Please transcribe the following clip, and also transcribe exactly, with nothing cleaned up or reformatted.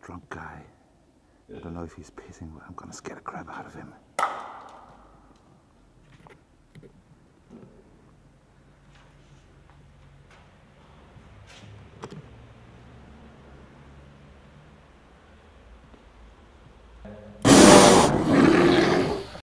drunk guy. I don't know if he's pissing, but I'm gonna scare the crap out of him.